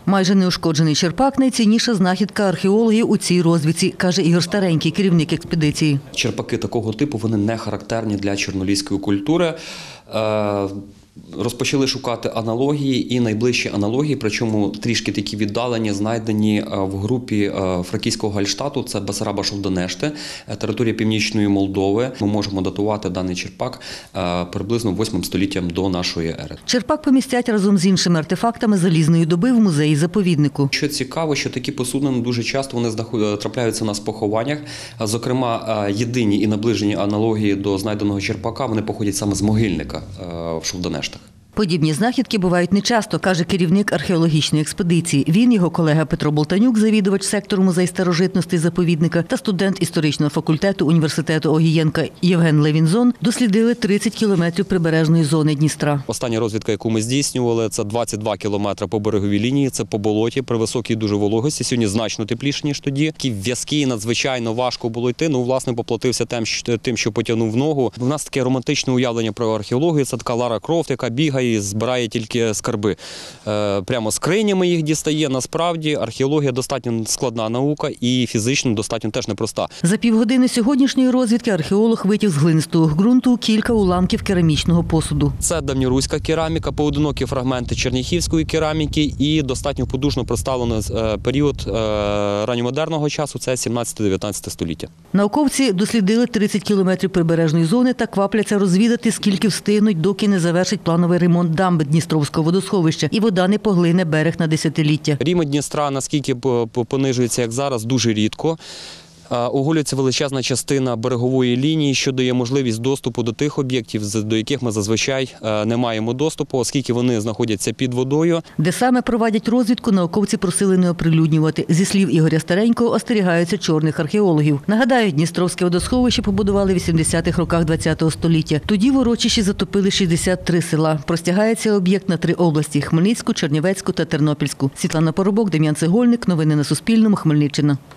Майже неушкоджений черпак – найцінніша знахідка археологів у цій розвідці, каже Ігор Старенький, керівник експедиції. Черпаки такого типу вони не характерні для чорноліської культури. Розпочали шукати аналогії і найближчі аналогії, причому трішки такі віддалені, знайдені в групі фракійського Гальштату, це Басараба-Шовденешти, територія Північної Молдови. Ми можемо датувати даний черпак приблизно 8 століттям до нашої ери. Черпак помістять разом з іншими артефактами залізної доби в музеї-заповіднику. Що цікаво, що такі посудини дуже часто вони трапляються на похованнях. Зокрема, єдині і наближені аналогії до знайденого черпака, вони походять саме з могильника в Шовденештах. Подібні знахідки бувають нечасто, каже керівник археологічної експедиції. Він, його колега Петро Болтанюк, завідувач сектору музей старожитностей заповідника та студент історичного факультету університету Огієнка Євген Левінзон дослідили 30 кілометрів прибережної зони Дністра. Остання розвідка, яку ми здійснювали, це 22 кілометри по береговій лінії, це по болоті, при високій дуже вологості. Сьогодні значно тепліше, ніж тоді. Такі в'язкі, надзвичайно важко було йти. Власне, поплатився тим, що потягнув ногу. У нас таке романтичне уявлення про археологію. Це така Лара Крофт, яка бігає і збирає тільки скарби. Прямо скринями їх дістає. Насправді археологія достатньо складна наука і фізично достатньо теж непроста. За півгодини сьогоднішньої розвідки археолог витяг з глинистого ґрунту кілька уламків керамічного посуду. Це давньоруська кераміка, поодинокі фрагменти черніхівської кераміки і достатньо подужно представлено період ранньомодерного часу, це 17-19 століття. Науковці дослідили 30 кілометрів прибережної зони та квапляться розвідати, скільки встигнуть, доки не завершить плановий ремонт дамби Дністровського водосховища і вода не поглине берег на десятиліття. Рівень Дністра, наскільки понижується, як зараз, дуже рідко. Оголюється величезна частина берегової лінії, що дає можливість доступу до тих об'єктів, до яких ми зазвичай не маємо доступу, оскільки вони знаходяться під водою. Де саме проводять розвідку, науковці просили не оприлюднювати. Зі слів Ігоря Старенького, остерігаються чорних археологів. Нагадаю, Дністровське водосховище побудували в 80-х роках ХХ століття. Тоді в урочищі затопили 63 села. Простягається об'єкт на 3 області – Хмельницьку, Чернівецьку та Тернопільську. Світлана Поробок, Дем'ян Цегольник. Новини на Суспільному. Хмельниччина.